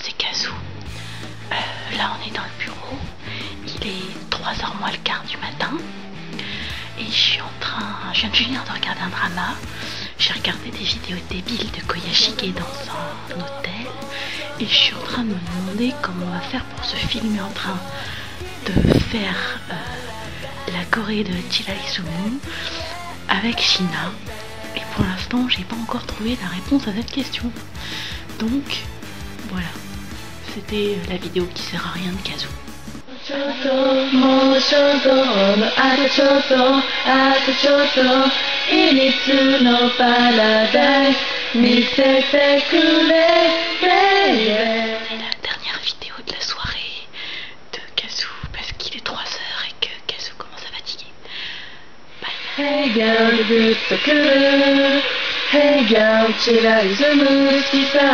c'est Kazoo. Là on est dans le bureau, il est 3h moins le quart du matin et je viens de finir de regarder un drama. J'ai regardé des vidéos débiles de Koyashige dans un hôtel et je suis en train de me demander comment on va faire pour se filmer en train de faire la Corée de Chiraisumu avec Shina. Et pour l'instant, j'ai pas encore trouvé la réponse à cette question. Donc, voilà. C'était la vidéo qui sert à rien de Kazoo. C'est la dernière vidéo de la soirée de Kazoo parce qu'il est 3h et que Kazoo commence à fatiguer. Bye. Hey girl, good to cool. Hey girl, Chiraisumu suki-sa.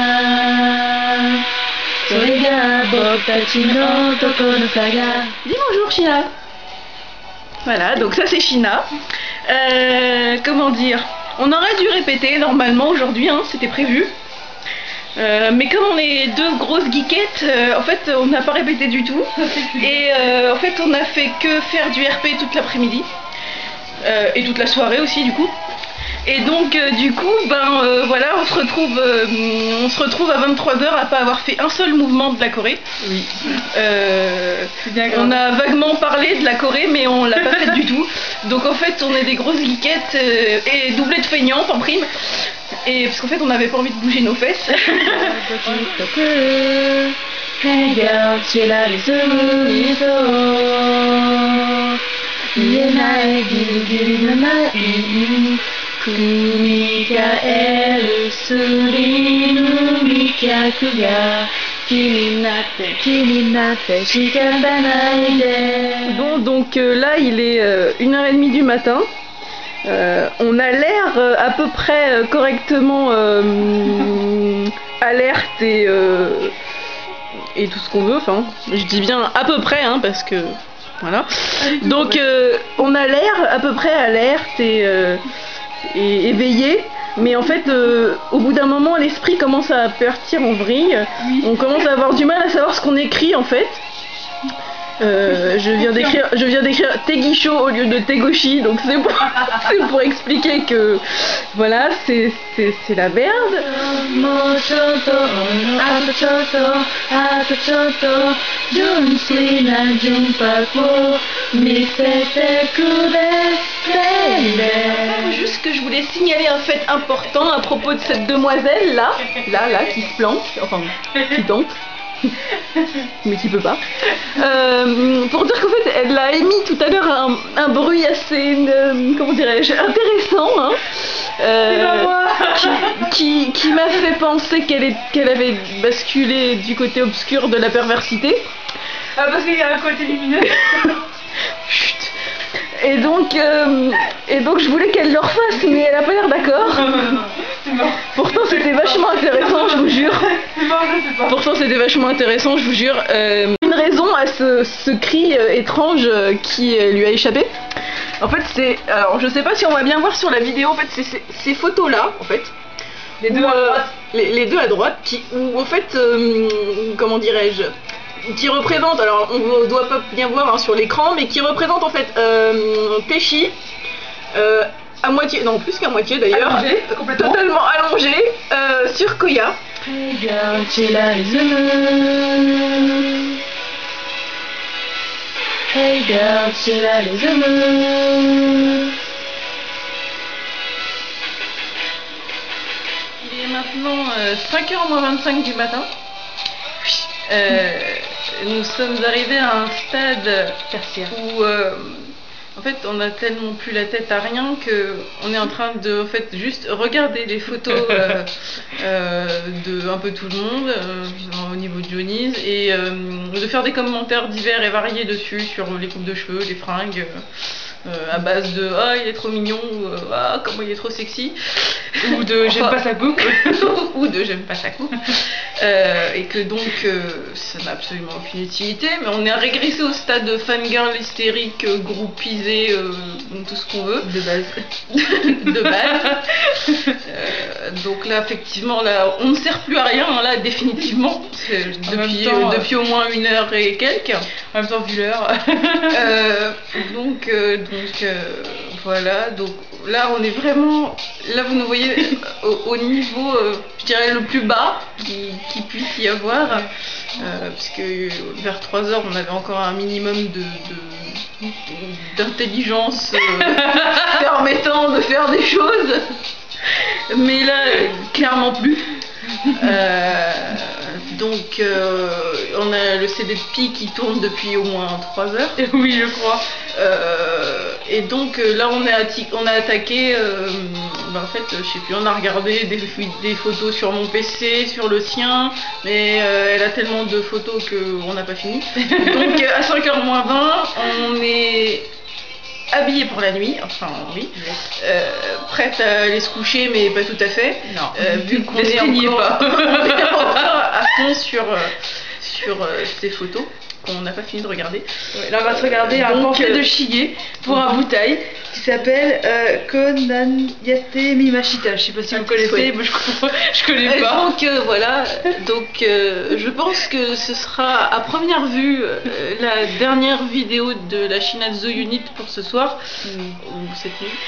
それが僕たちの男の差が。 Dis bonjour Shina. Voilà, donc ça c'est Shina. Comment dire, on aurait dû répéter normalement aujourd'hui, hein, c'était prévu. Mais comme on est deux grosses geekettes, en fait on n'a pas répété du tout. Et en fait on a fait que faire du RP toute l'après-midi. Et toute la soirée aussi du coup. Et donc du coup voilà, on se retrouve à 23h à pas avoir fait un seul mouvement de la Corée. Oui. On a vaguement parlé de la Corée mais on l'a pas fait du tout. Donc en fait on est des grosses geekettes et doublées de feignantes en prime. Et parce qu'en fait on n'avait pas envie de bouger nos fesses. Hey girl, Chiraisumu so. 言えないギリギリのライン組み替えるすりの美脚が気になって仕方ないで。 Bon, donc là il est 1h30 du matin. On a l'air à peu près correctement alerte et tout ce qu'on veut. Enfin, je dis bien à peu près, hein, parce que voilà. Donc on a l'air à peu près alerte et éveillé. Mais en fait, au bout d'un moment, l'esprit commence à partir en vrille. Oui. On commence à avoir du mal à savoir ce qu'on écrit en fait. Je viens d'écrire Tegisho au lieu de Tegoshi, donc c'est pour expliquer que voilà, c'est la merde. Juste que je voulais signaler un fait important à propos de cette demoiselle là, qui se planque, enfin qui tente. Mais qui peut pas. Pour dire qu'en fait elle a émis tout à l'heure un bruit assez comment dirais-je, intéressant, hein, qui m'a fait penser qu'elle avait basculé du côté obscur de la perversité. Ah, parce qu'il y a un côté lumineux. Chut. Et donc je voulais qu'elle le refasse, mais elle a pas l'air d'accord. Pourtant c'était vachement intéressant, je vous jure. Pourtant c'était vachement intéressant, je vous jure. Une raison à ce cri étrange qui lui a échappé. En fait c'est, alors je sais pas si on va bien voir sur la vidéo, en fait c'est ces photos là, en fait. Les deux à droite. Les deux à droite, où en fait, comment dirais-je, qui représente, alors on ne doit pas bien voir, hein, sur l'écran, mais qui représente en fait Teshi à moitié, non plus qu'à moitié d'ailleurs, totalement allongé sur Koya. Hey girl, Chiraisumu. Hey girl, Chiraisumu. Il est maintenant 5h moins 25 du matin. Nous sommes arrivés à un stade où en fait on a tellement plus la tête à rien que on est en train de en fait juste regarder les photos de un peu tout le monde au niveau de Johnny's et de faire des commentaires divers et variés dessus sur les coupes de cheveux, les fringues. À base de ah il est trop mignon ou ah comment il est trop sexy ou de j'aime pas sa coupe ou de j'aime pas sa coupe et que donc ça n'a absolument aucune utilité, mais on est régressé au stade de fangirl hystérique, groupisé, tout ce qu'on veut de base. De base. Donc là, effectivement, là, on ne sert plus à rien, hein, là, définitivement. Depuis au moins 1 heure et quelques. En même temps, vu l'heure. Donc voilà. Donc là, on est vraiment. Là, vous nous voyez au niveau, je dirais, le plus bas qui puisse y avoir. Puisque vers 3 heures, on avait encore un minimum d'intelligence permettant de faire des choses. Mais là, clairement plus. Donc, on a le CD de Pi qui tourne depuis au moins 3 heures. Oui, je crois. Et donc là, on a attaqué. En fait, je sais plus, on a regardé des photos sur mon PC, sur le sien, mais elle a tellement de photos qu'on n'a pas fini. Donc, à 5h moins 20, on est habillé pour la nuit, enfin oui, prête à aller se coucher, mais pas tout à fait. Non, vu qu'on est encore à fond sur ces photos qu'on n'a pas fini de regarder. Ouais, là, on va se regarder un pamphlet de Shige pour un bouteille qui s'appelle Konanyate Mimashita. Je sais pas si vous connaissez, moi je connais pas. Donc voilà, je pense que ce sera à première vue la dernière vidéo de la Shinatsu Unit pour ce soir, ou cette nuit.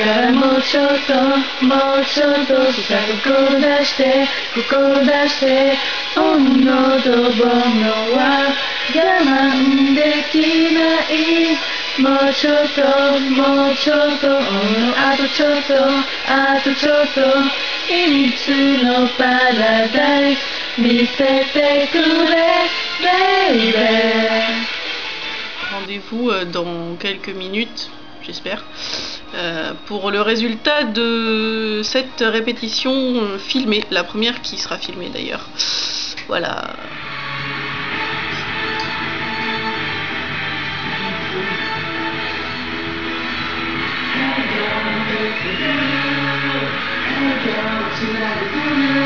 Rendez-vous dans quelques minutes, j'espère, pour le résultat de cette répétition filmée, la première qui sera filmée d'ailleurs. Voilà. Tonight